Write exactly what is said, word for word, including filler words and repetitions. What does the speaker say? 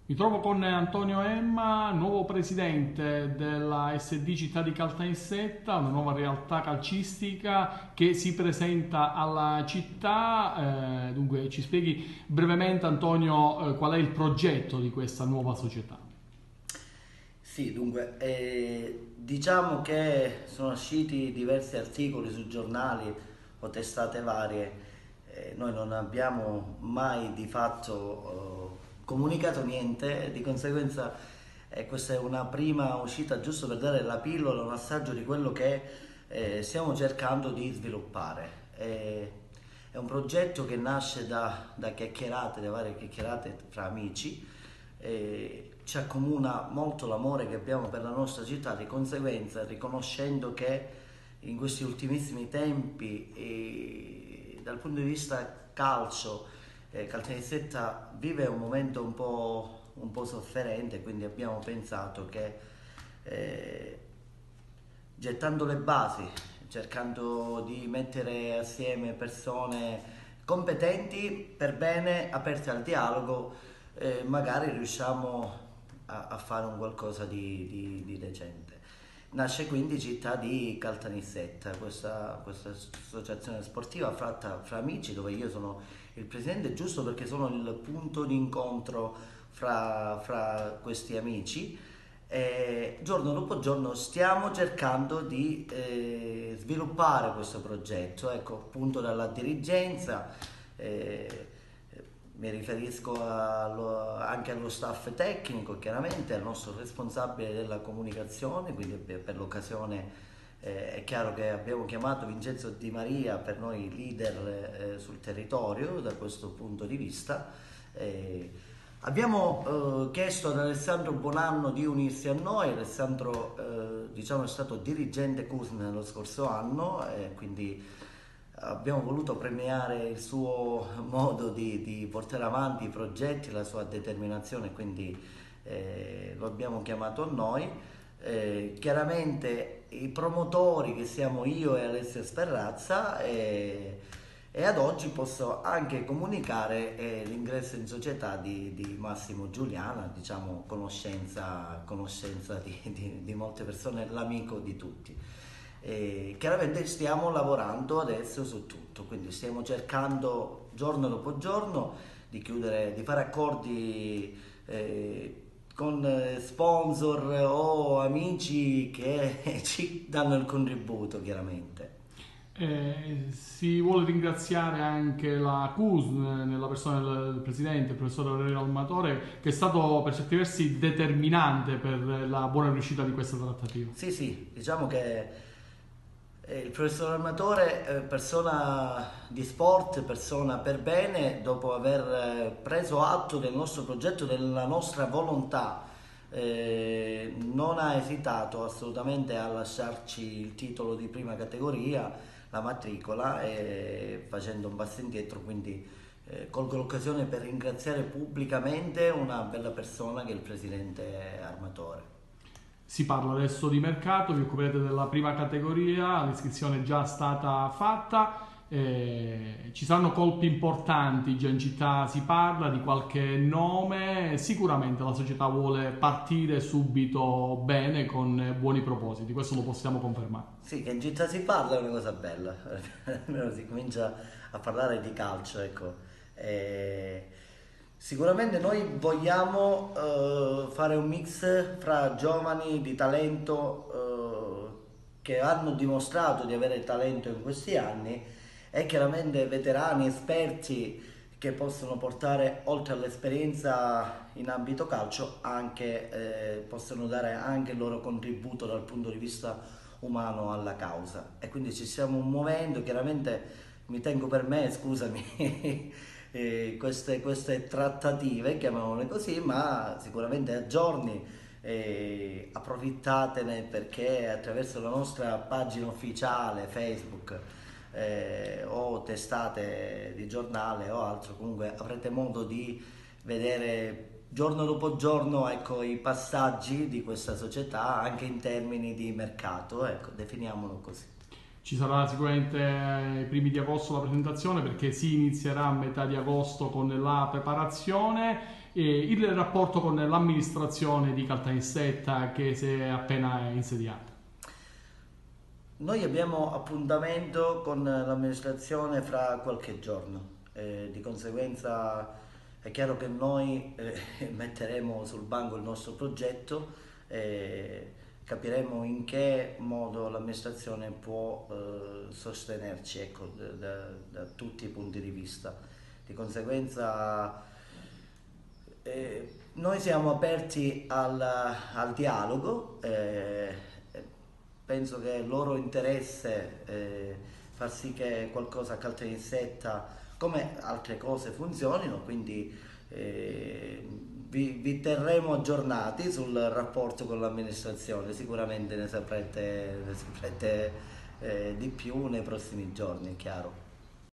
Mi trovo con Antonio Emma, nuovo presidente della S D Città di Caltanissetta, una nuova realtà calcistica che si presenta alla città. Eh, dunque, ci spieghi brevemente, Antonio, eh, qual è il progetto di questa nuova società? Sì, dunque, eh, diciamo che sono usciti diversi articoli su giornali o testate varie. Eh, noi non abbiamo mai di fatto eh, comunicato niente, di conseguenza eh, questa è una prima uscita giusto per dare la pillola, un assaggio di quello che eh, stiamo cercando di sviluppare. Eh, è un progetto che nasce da, da chiacchierate, da varie chiacchierate fra amici. Eh, ci accomuna molto l'amore che abbiamo per la nostra città, di conseguenza riconoscendo che in questi ultimissimi tempi eh, dal punto di vista calcio eh, Caltanissetta vive un momento un po', un po' sofferente, quindi abbiamo pensato che eh, gettando le basi, cercando di mettere assieme persone competenti per bene, aperte al dialogo, eh, magari riusciamo a, a fare un qualcosa di, di- di decente. Nasce quindi Città di Caltanissetta, questa, questa associazione sportiva fatta fra amici dove io sono il presidente, giusto perché sono il punto di incontro fra, fra questi amici. E giorno dopo giorno stiamo cercando di eh, sviluppare questo progetto, ecco, appunto dalla dirigenza. eh, Mi riferisco allo- anche allo staff tecnico, chiaramente al nostro responsabile della comunicazione, quindi per, per l'occasione eh, è chiaro che abbiamo chiamato Vincenzo Di Maria, per noi leader eh, sul territorio da questo punto di vista. Eh, Abbiamo eh, chiesto ad Alessandro Bonanno di unirsi a noi. Alessandro eh, diciamo è stato dirigente C U S M lo scorso anno, e quindi abbiamo voluto premiare il suo modo di, di portare avanti i progetti, la sua determinazione, quindi eh, lo abbiamo chiamato a noi. Eh, chiaramente i promotori che siamo io e Alessio Sferrazza, e, e ad oggi posso anche comunicare eh, l'ingresso in società di, di Massimo Giuliana, diciamo conoscenza, conoscenza di, di, di molte persone, l'amico di tutti. E chiaramente stiamo lavorando adesso su tutto, quindi stiamo cercando giorno dopo giorno di chiudere, di fare accordi eh, con eh, sponsor o amici che ci danno il contributo, chiaramente. Eh, si vuole ringraziare anche la C U S N nella persona del, del presidente, il professor Aurelio Almatore, che è stato per certi versi determinante per la buona riuscita di questa trattativa. Sì, sì, diciamo che eh, il professor Armatore, eh, persona di sport, persona per bene, dopo aver eh, preso atto del nostro progetto, della nostra volontà, eh, non ha esitato assolutamente a lasciarci il titolo di prima categoria, la matricola, e facendo un passo indietro, quindi eh, colgo l'occasione per ringraziare pubblicamente una bella persona che è il presidente Armatore. Si parla adesso di mercato, vi occuperete della prima categoria, l'iscrizione è già stata fatta, eh, ci saranno colpi importanti, già in città si parla di qualche nome, sicuramente la società vuole partire subito bene con buoni propositi, questo lo possiamo confermare. Sì, che in città si parla è una cosa bella, almeno si comincia a parlare di calcio, ecco. E sicuramente noi vogliamo eh, fare un mix fra giovani di talento eh, che hanno dimostrato di avere talento in questi anni, e chiaramente veterani, esperti che possono portare oltre all'esperienza in ambito calcio anche, eh, possono dare anche il loro contributo dal punto di vista umano alla causa, e quindi ci stiamo muovendo. Chiaramente mi tengo per me, scusami, eh, queste, queste trattative, chiamiamole così, ma sicuramente a giorni, eh, approfittatene, perché attraverso la nostra pagina ufficiale Facebook eh, o testate di giornale o altro, comunque avrete modo di vedere giorno dopo giorno, ecco, i passaggi di questa società anche in termini di mercato, ecco, definiamolo così. Ci sarà sicuramente ai primi di agosto la presentazione perché si inizierà a metà di agosto con la preparazione. eh, il rapporto con l'amministrazione di Caltanissetta che si è appena insediata. Noi abbiamo appuntamento con l'amministrazione fra qualche giorno, eh, di conseguenza è chiaro che noi eh, metteremo sul banco il nostro progetto e capiremo in che modo l'amministrazione può eh, sostenerci, ecco, da, da, da tutti i punti di vista. Di conseguenza eh, noi siamo aperti al, al dialogo. Eh, penso che il loro interesse eh, far sì che qualcosa a Caltanissetta come altre cose funzionino, quindi eh, vi, vi terremo aggiornati sul rapporto con l'amministrazione, sicuramente ne saprete, ne saprete eh, di più nei prossimi giorni, è chiaro.